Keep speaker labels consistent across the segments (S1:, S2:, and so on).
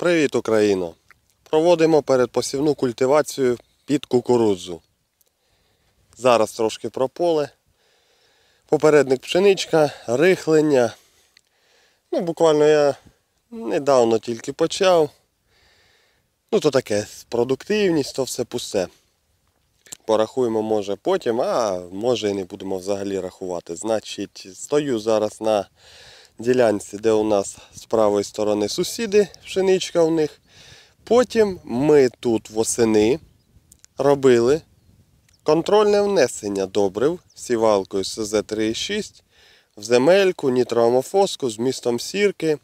S1: Привіт, Україно! Проводимо передпосівну культивацію під кукурудзу. Зараз трошки про поле. Попередник пшеничка, рихлення. Буквально я недавно тільки почав. То таке, продуктивність, то все пусте. Порахуємо, може потім, а може і не будемо взагалі рахувати. Значить, стою зараз на ділянці, де у нас з правої сторони сусіди, пшеничка у них. Потім ми тут восени робили контрольне внесення добрив сівалкою СЗ-3,6 в земельку, нітроамофоску з вмістом сірки.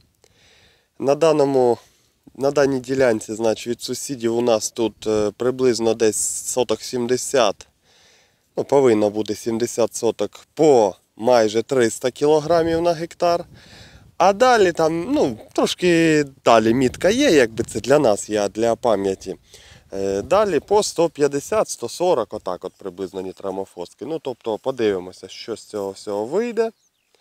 S1: На даній ділянці, значить, від сусідів у нас тут приблизно десь соток 70, повинно бути 70 соток по майже 300 кг на гектар. А далі там, трошки далі мітка є, якби це для нас, я для пам'яті. Далі по 150-140, отак от приблизно нітроамофоски. Тобто подивимося, що з цього всього вийде.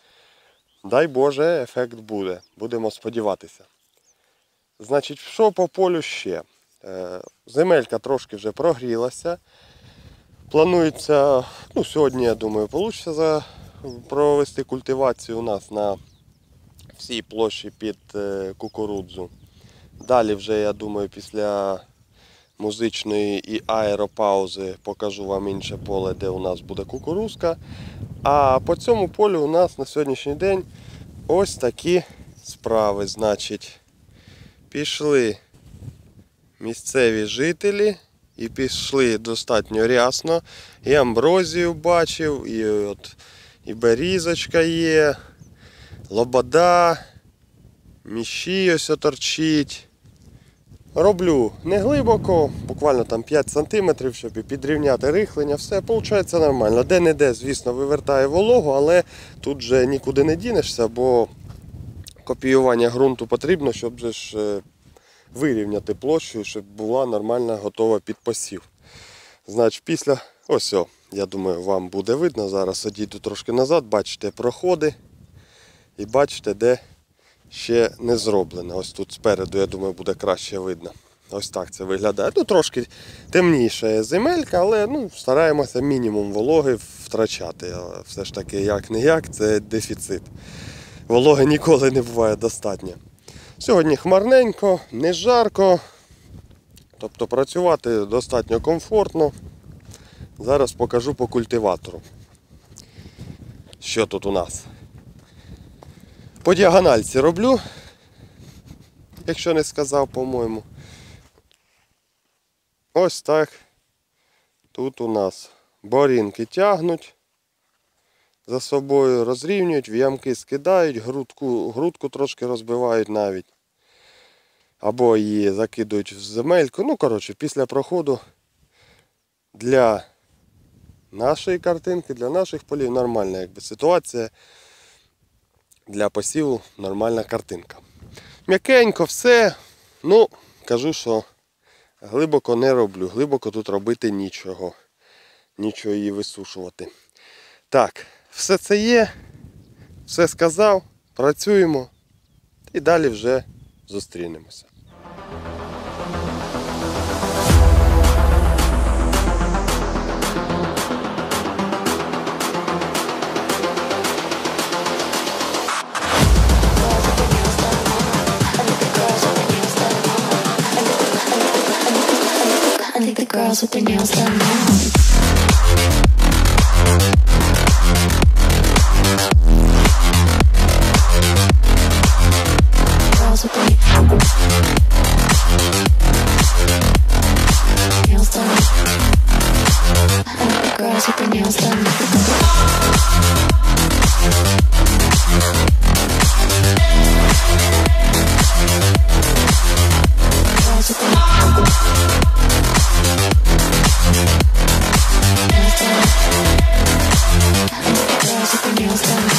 S1: Дай Боже, ефект буде. Будемо сподіватися. Значить, що по полю ще? Земелька трошки вже прогрілася. Планується, сьогодні, я думаю, вийде провести культивацію у нас на всій площі під кукурудзу. Далі вже, я думаю, після музичної і аеропаузи покажу вам інше поле, де у нас буде кукурузка. А по цьому полю у нас на сьогоднішній день ось такі справи. Значить, пішли місцеві жителі і пішли достатньо рясно. І амброзію бачив, і берізочка є, лобода, міщі ось торчить. Роблю не глибоко, буквально там 5 см, щоб і підрівняти рихлення. Все, виходить нормально. Де-не-де, звісно, вивертає вологу, але тут же нікуди не дінешся, бо копіювання ґрунту потрібно, щоб же ж вирівняти площу, щоб була нормально готова під посів. Значить, після, я думаю, вам буде видно, зараз одійду трошки назад, бачите проходи і бачите, де ще не зроблено. Ось тут спереду, я думаю, буде краще видно. Ось так це виглядає. Трошки темніша земелька, але стараємося мінімум вологи втрачати. Все ж таки, як-не-як, це дефіцит. Вологи ніколи не буває достатньо. Сьогодні хмарненько, не жарко, тобто працювати достатньо комфортно. Зараз покажу по культиватору. Що тут у нас? По діагональці роблю, якщо не сказав, по-моєму. Ось так. Тут у нас борінки тягнуть за собою, розрівнюють, в ямки скидають, грудку трошки розбивають навіть. Або її закидують в земельку. Після проходу для нашої картинки, для наших полів нормальна ситуація. Для посіву нормальна картинка. М'якенько все. Кажу, що глибоко не роблю. Глибоко тут робити нічого. Нічого її висушувати. Так, все це є. Все сказав. Працюємо. І далі вже зустрінемося.
S2: Girls with their nails done now. Girls with their nails done. I like the girls with their nails done. Girls with their nails done.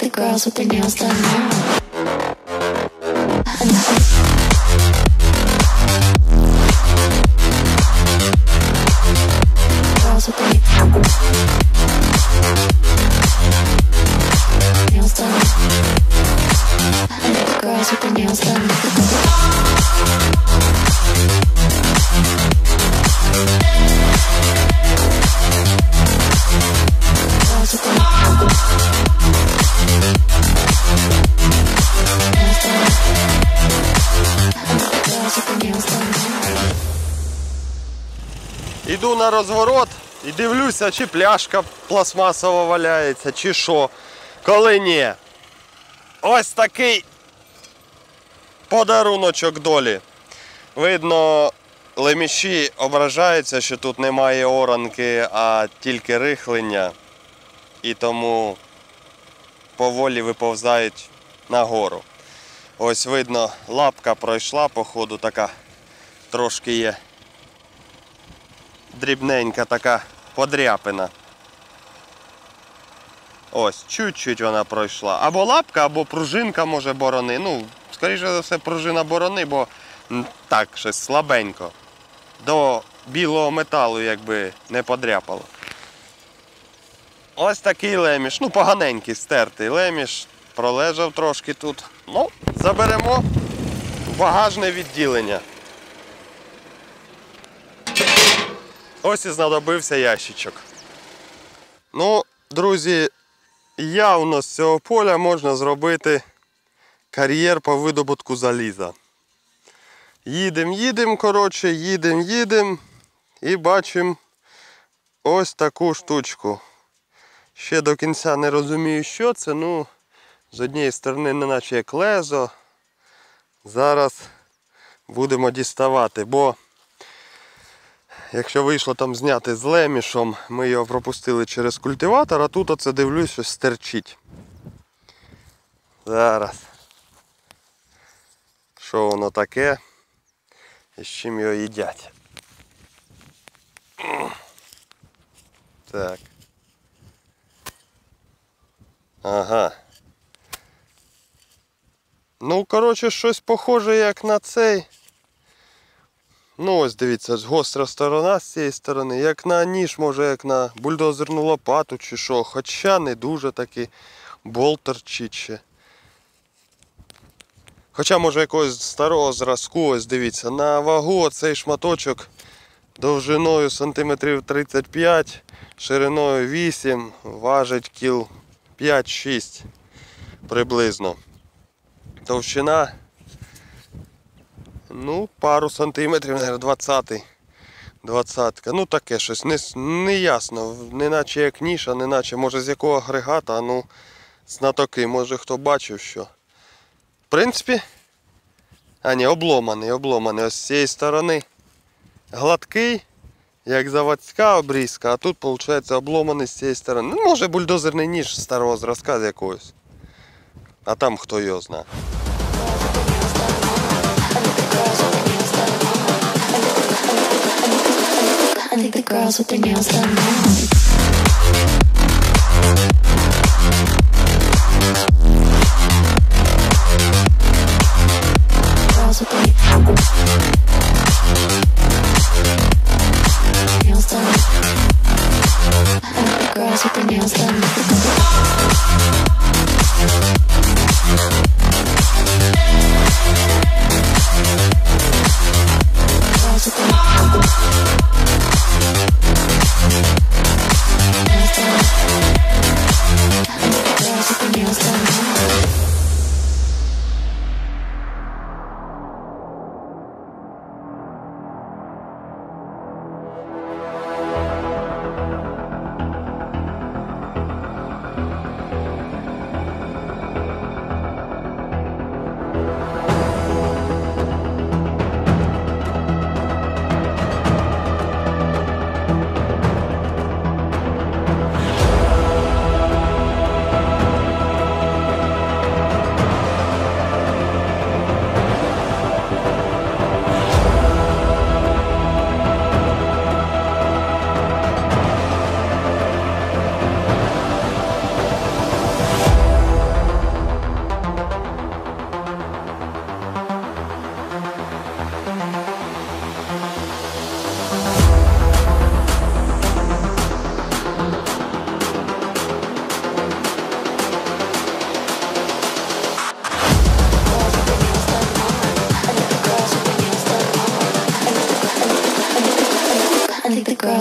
S2: the girls with their nails done now. Girls with their nails done. I like the girls with their nails done. Girls with their nails done. I like the girls with their nails done.
S1: Іду на розворот і дивлюся, чи пляшка пластмасова валяється, чи що. Коли ні. Ось такий подаруночок долі. Видно, леміші ображаються, що тут немає оранки, а тільки рихлення. І тому поволі виповзають нагору. Ось видно, лапка пройшла, походу така трошки є дрібненька така подряпина. Ось, чуть-чуть вона пройшла. Або лапка, або пружинка може борони. Ну, скоріше за все, пружина борони, бо так, щось слабенько. До білого металу якби не подряпало. Ось такий леміш. Ну, поганенький, стертий леміш. Пролежав трошки тут. Ну, заберемо в багажне відділення. Ось і знадобився ящичок. Ну, друзі, явно з цього поля можна зробити кар'єр по видобутку заліза. Їдемо, коротше, їдемо і бачимо ось таку штучку. Ще до кінця не розумію, що це, ну, з однієї сторони неначе як лезо. Зараз будемо діставати, бо якщо вийшло там зняти з лемішом, ми його пропустили через культиватор, а тут оце дивлюсь, щось стерчить. Зараз. Що воно таке і з чим його їдять. Так. Ага. Ну, коротше, щось похоже як на цей. Ну ось дивіться, гостра сторона з цієї сторони, як на ніж, може як на бульдозерну лопату чи що, хоча не дуже такий болт торчить ще. Хоча може якогось старого зразку, ось дивіться, на вагу оцей шматочок довжиною сантиметрів 35, шириною 8, важить кіл 5-6 приблизно. Товщина, ну, пару сантиметрів, мабуть, 20-ка. Ну таке щось, не ясно, неначе як ніша, неначе, може з якого агрегата, ну, знатоки, може хто бачив що. В принципі, обломаний, ось з цієї сторони гладкий, як заводська обрізка, а тут, виходить, обломаний з цієї сторони. Ну, може бульдозерний ніж старого зразка з якогось, а там хто його знає.
S2: I think the girls with their nails done now. Girls with their nails done. I like the girls with their nails done. Girls with their nails done.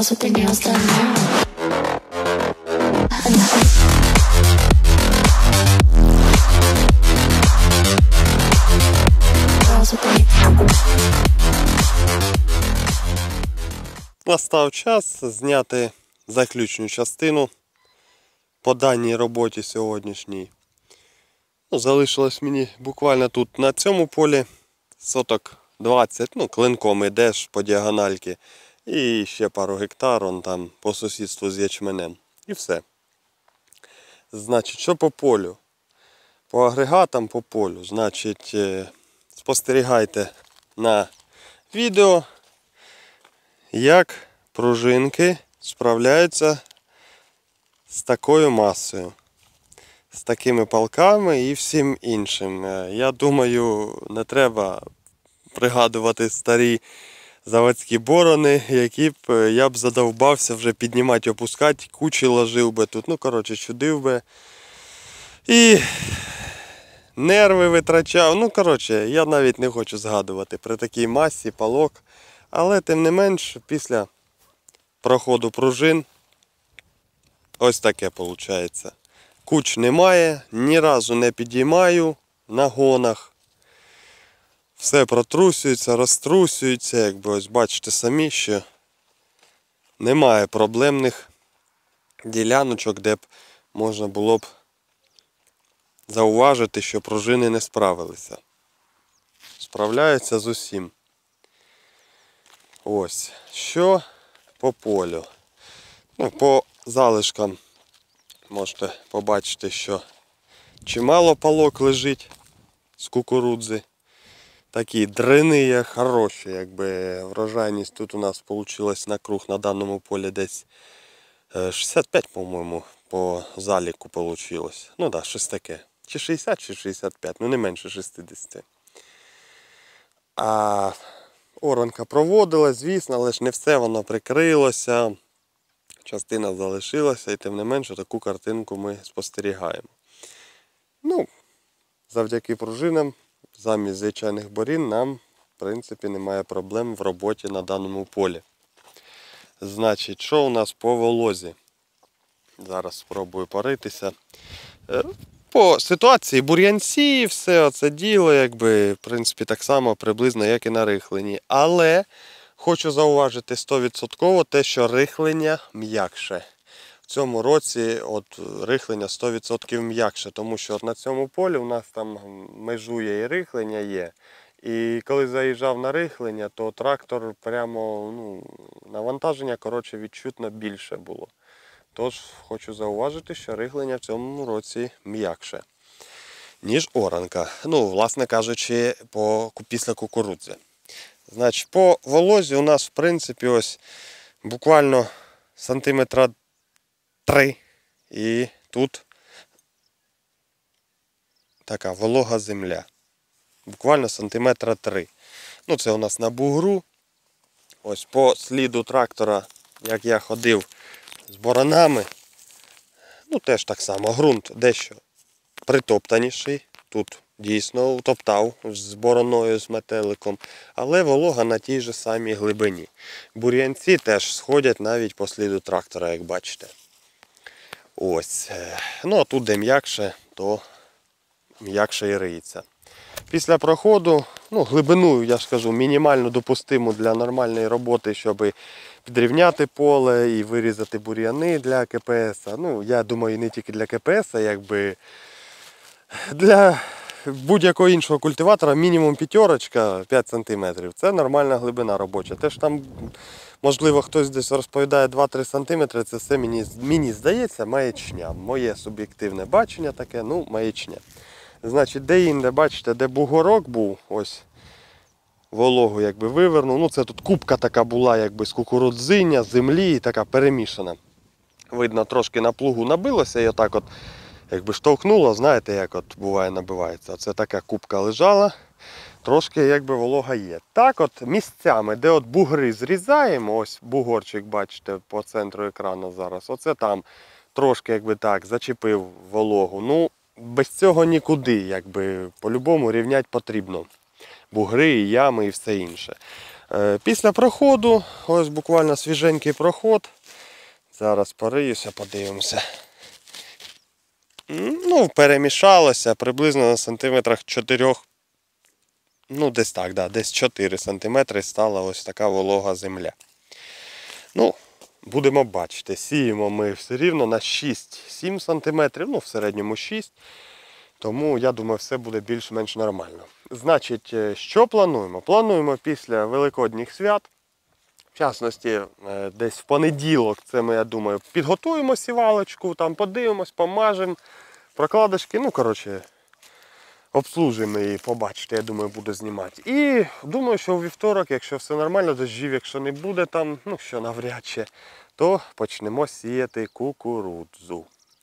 S2: Разве ты не устала? Разве ты не...
S1: Настав час зняти заключну частину по даній роботі сьогоднішній. Ну, залишилось мені буквально тут на цьому полі соток 20, ну, клинком ідеш по діагональки. І ще пару гектар он там по сусідству з ячменем. І все. Значить, що по полю? По агрегатам по полю. Значить, спостерігайте на відео, як пружинки справляються з такою масою. З такими палками і всім іншим. Я думаю, не треба пригадувати старі заводські борони, які б я б задовбався вже піднімати, опускати, кучі ложив би тут. Ну, коротше, чудив би. І нерви витрачав. Ну, коротше, я навіть не хочу згадувати при такій масі палок. Але, тим не менш, після проходу пружин ось таке виходить. Куч немає, ні разу не підіймаю на гонах. Все протрусюється, розтрусюється, якби ось бачите самі, що немає проблемних діляночок, де б можна було б зауважити, що пружини не справилися. Справляються з усім. Ось, що по полю. Ну, по залишкам можете побачити, що чимало палок лежить з кукурудзи. Такі дрини хороші, якби врожайність тут у нас вийшла на круг на даному полі десь 65, по-моєму, по заліку вийшло. Ну так, щось таке. Чи 60, чи 65, ну не менше 60. А оранка проводилась, звісно, але ж не все воно прикрилося. Частина залишилася і тим не менше таку картинку ми спостерігаємо. Ну, завдяки пружинам, замість звичайних борін нам, в принципі, немає проблем в роботі на даному полі. Значить, що у нас по волозі? Зараз спробую поритися. По ситуації бур'янці, все оце діло, якби, в принципі, так само приблизно, як і на рихленні. Але хочу зауважити 100% те, що рихлення м'якше. В цьому році от рихлення 100% м'якше, тому що от на цьому полі у нас там межує і рихлення є. І коли заїжджав на рихлення, то трактор прямо, навантаження, коротше, відчутно більше було. Тож хочу зауважити, що рихлення в цьому році м'якше, ніж оранка. Ну, власне кажучи, після кукурудзи. Значить, по волозі у нас, в принципі, ось буквально сантиметра 3. І тут така волога земля. Буквально сантиметра 3. Ну, це у нас на бугру. Ось по сліду трактора, як я ходив з боронами, ну теж так само, ґрунт дещо притоптаніший. Тут дійсно утоптав з бороною, з метеликом, але волога на тій же самій глибині. Бур'янці теж сходять навіть по сліду трактора, як бачите. Ось. Ну а тут де м'якше, то м'якше і риється. Після проходу, глибину, я ж кажу, мінімально допустиму для нормальної роботи, щоб підрівняти поле і вирізати бур'яни для КПС. Ну, я думаю, не тільки для КПС, якби для будь-якого іншого культиватора мінімум п'ятерочка 5 см. Це нормальна глибина робоча. Те ж там, можливо, хтось десь розповідає 2-3 см, це все мені здається маячня. Моє суб'єктивне бачення таке, маячня. Значить, де-інде, бачите, де бугорок був, ось вологу якби вивернув. Це тут кубка така була, якби з кукурудзиння, землі, така перемішана. Видно, трошки на плугу набилося і отак от, якби штовхнуло, знаєте, як от буває набивається. Оце така кубка лежала, трошки якби волога є. Так от місцями, де от бугри зрізаємо, ось бугорчик, бачите, по центру екрану зараз, оце там трошки якби так зачепив вологу. Без цього нікуди, якби по-любому рівняти потрібно. Бугри, і ями і все інше. Після проходу, ось буквально свіженький проход. Зараз пориюся, подивимося. Ну, перемішалося приблизно на сантиметрах 4, ну десь так, да, десь 4 сантиметри стала ось така волога земля. Ну, будемо бачити, сіємо ми все рівно на 6-7 сантиметрів, ну в середньому 6. Тому, я думаю, все буде більш-менш нормально. Значить, що плануємо? Плануємо після Великодніх свят, в частності, десь в понеділок, це ми, я думаю, підготуємо сівалочку, там подивимось, помажемо, прокладочки, ну, коротше, обслужимо її, побачите, я думаю, буду знімати. І думаю, що у вівторок, якщо все нормально, дощів, якщо не буде там, ну, що навряд чи, то почнемо сіяти кукурудзу.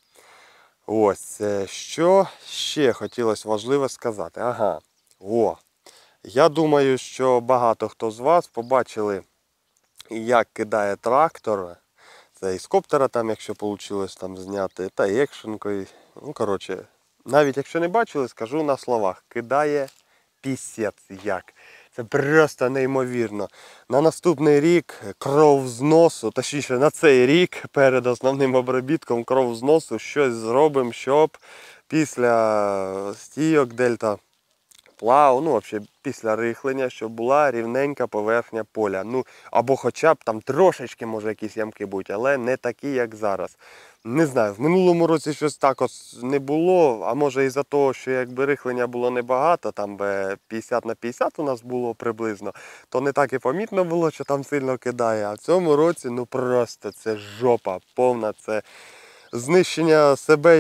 S1: Ось, що ще хотілося важливо сказати. Ага, я думаю, що багато хто з вас побачили, як кидає трактор. Це із коптера, там, якщо вийшло там зняти, та і екшенкою. Ну, коротше, навіть якщо не бачили, скажу на словах. Кидає пісець як. Це просто неймовірно. На наступний рік кров з носу, точніше на цей рік перед основним обробітком кров з носу щось зробимо, щоб після стійок дельта плав, ну взагалі після рихлення, щоб була рівненька поверхня поля. Ну, або хоча б там трошечки, може, якісь ямки будуть, але не такі, як зараз. Не знаю, в минулому році щось так ось не було, а може із-за того, що якби рихлення було небагато, там би 50 на 50 у нас було приблизно, то не так і помітно було, що там сильно кидає. А в цьому році, ну просто це жопа повна, це знищення себе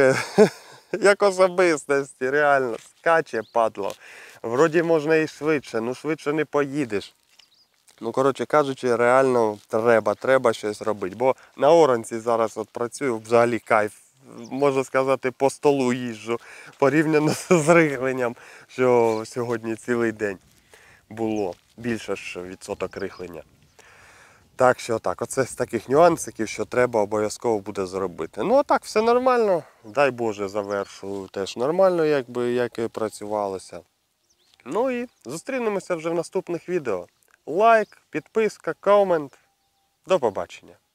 S1: як особистості, реально, скаче падло. Вроді можна і швидше, ну швидше не поїдеш. Ну, коротше кажучи, реально треба щось робити. Бо на оранці зараз от працюю, взагалі кайф. Можна сказати, по столу їжджу, порівняно з рихленням, що сьогодні цілий день було. Більше ж відсоток рихлення. Так що так, оце з таких нюансиків, що треба обов'язково буде зробити. Ну а так, все нормально. Дай Боже, завершу теж нормально, як і працювалося. Ну і зустрінемося вже в наступних відео. Лайк, підписка, комент. До побачення.